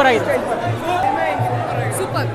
ಆಗಿದೆ. ಸೂಪರ್.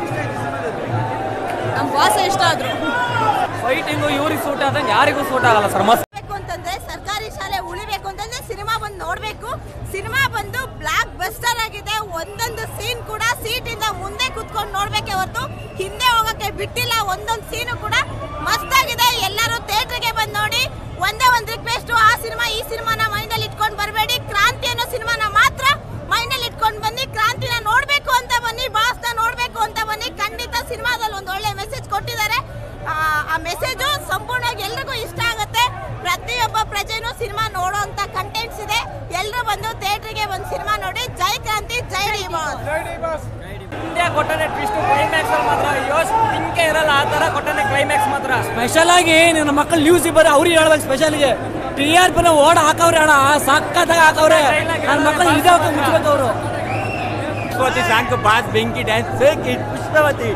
ನಮ್ಮ ಬಾಸ್ ಇಷ್ಟ ಆದ್ರು. ಫೈಟಿಂಗು ಇವ್ರಿಗೆ ಸೂಟ್ ಆದಂಗೆ ಯಾರಿಗೂ ಸೂಟ್ ಆಗಲ್ಲ ಸರ್. ಮಸ್ತ್ ಅಂತಂದ್ರೆ ಸರ್ಕಾರಿ ಶಾಲೆ ಉಳಿಬೇಕು ಅಂತಂದ್ರೆ ಸಿನಿಮಾ ಬಂದು ನೋಡ್ಬೇಕು. ಸಿನಿಮಾ ಬಂದು ಬ್ಲಾಕ್ ಬಸ್ಟರ್ ಆಗಿದೆ. ಒಂದೊಂದು ಸೀನ್ ಕೂಡ ಸೀಟಿಂದ ಮುಂದೆ ಕುತ್ಕೊಂಡು ನೋಡ್ಬೇಕೆ ಹೊರತು ಹಿಂದೆ ಹೋಗಕ್ಕೆ ಬಿಟ್ಟಿಲ್ಲ. ಒಂದೊಂದು ಸೀನು ಕೂಡ ಮಸ್ತ್ ಆಗಿದೆ. ಎಲ್ಲರೂ ಥಿಯೇಟರ್ಗೆ ಬಂದು ನೋಡಿ. ಒಂದೇ ಒಂದು ರಿಕ್ವೆಸ್ಟ್, ಆ ಸಿನಿಮಾ ಈ ಸಿನಿಮಾನ ಮೈಂಡಲ್ಲಿ ಇಟ್ಕೊಂಡು ಬರಬೇಡಿ. ಕ್ರಾಂತಿ ಅನ್ನೋ ಸಿನಿಮಾನ ಮಾತ್ರ ಮೈಂಡಲ್ಲಿ ಇಟ್ಕೊಂಡು ಬನ್ನಿ. ಕ್ರಾಂತಿನ ನೋಡ್ಬೇಕು ಅಂತ ಬನ್ನಿ, ಬಾಸ್ನ ನೋಡ್ಬೇಕು ಅಂತ ಬನ್ನಿ. ಖಂಡಿತ ಸಿನಿಮಾದಲ್ಲಿ ಒಂದು ಒಳ್ಳೆ ಮೆಸೇಜ್ ಕೊಟ್ಟಿದ್ದಾರೆ. ಆ ಮೆಸೇಜು ಸಂಪೂರ್ಣವಾಗಿ ಎಲ್ರಿಗೂ ಇಷ್ಟ ಆಗುತ್ತೆ. ಪ್ರತಿಯೊಬ್ಬ ಪ್ರಜೆನೂ ಸಿನಿಮಾ ನೋಡೋಂಥ ಕಂಟೆಂಟ್ಸ್ ಇದೆ. ಎಲ್ಲರೂ ಬಂದು ಥಿಯೇಟರ್ಗೆ ಬಂದು ಸಿನಿಮಾ ನೋಡಿ. ಜೈ ಕ್ರಾಂತಿ, ಜೈ DBoss. ಇಂಡಿಯಾ ಕೊಟ್ಟನೆ ಟ್ವಿಸ್ಟ್ ಕ್ಲೈಮ್ಯಾಕ್ಸ್ ಅಲ್ಲಿ ಮಾತ್ರ ತಿಂಕೆ ಇರಲ್ಲ. ಆ ತರ ಕೊಟ್ಟನೆ ಕ್ಲೈಮ್ಯಾಕ್ಸ್ ಮಾತ್ರ ಸ್ಪೆಷಲ್ ಆಗಿ ನನ್ನ ಮಕ್ಕಳು ನ್ಯೂಸ್ ಬರ ಅವ್ರಿಗೆ ಹೇಳ್ಬೇಕು. ಸ್ಪೆಷಲ್ ಗೆ TRP ಓಡ್ ಹಾಕವ್ರೆ ಅಣ್ಣ, ಸಕ್ಕತ್ತಾಗಿ ಹಾಕವ್ರೆ. ನನ್ನ ಮಕ್ಕಳು ಇದೇ ಮುಚ್ಚಬೇಕು ಅವರು. ಪುಷ್ಪವತಿ ಸಾಂಗ್ ಬಾಸ್ ಬೆಂಕಿ ಡ್ಯಾನ್ಸ್ ಪುಷ್ಪವತಿ.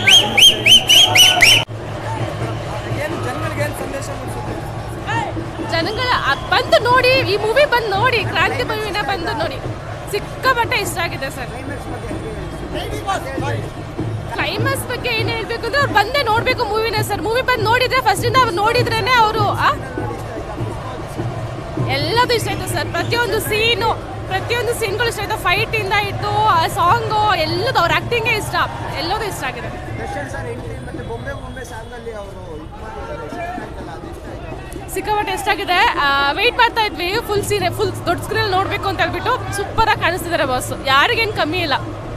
ಜನಗಳ ಬಂದು ನೋಡಿ, ಈ ಮೂವಿ ಬಂದು ನೋಡಿ, ಕ್ರಾಂತಿ ಮೂವಿನ ಬಂದು ನೋಡಿ. ಸಿಕ್ಕಾಪಟ್ಟೆ ಇಷ್ಟ ಆಗಿದೆ ಸರ್. ಕ್ಲೈಮ್ಯಾಕ್ಸ್ ಬಗ್ಗೆ ಏನು ಹೇಳ್ಬೇಕು ಅಂದ್ರೆ ಅವ್ರು ಬಂದೇ ನೋಡ್ಬೇಕು ಮೂವಿನ ಸರ್. ಮೂವಿ ಬಂದು ನೋಡಿದ್ರೆ ಫಸ್ಟಿಂದ ಅವ್ರು ನೋಡಿದ್ರೇನೆ ಅವರು ಎಲ್ಲದೂ ಇಷ್ಟ ಆಯ್ತು ಸರ್. ಪ್ರತಿಯೊಂದು ಸೀನ್ಗಳು ಇಷ್ಟ ಆಯ್ತು. ಫೈಟ್ ಇಂದ ಇಟ್ಟು ಆ ಸಾಂಗು ಎಲ್ಲದು ಅವ್ರ ಆಕ್ಟಿಂಗೇ ಇಷ್ಟ, ಎಲ್ಲದೂ ಇಷ್ಟ ಆಗಿದೆ. ಸಿಕ್ಕಾಪಟ್ಟೆ ಎಷ್ಟಾಗಿದೆ. ವೆಯ್ಟ್ ಮಾಡ್ತಾ ಇದ್ವಿ ಫುಲ್ ದೊಡ್ಡ ಸ್ಕ್ರೀನ್ ನೋಡಬೇಕು ಅಂತ ಹೇಳ್ಬಿಟ್ಟು. ಸೂಪರಾಗಿ ಕಾಣಿಸ್ತಿದ್ದಾರೆ ಬಾಸ್. ಯಾರಿಗೇನು ಕಮ್ಮಿ ಇಲ್ಲ.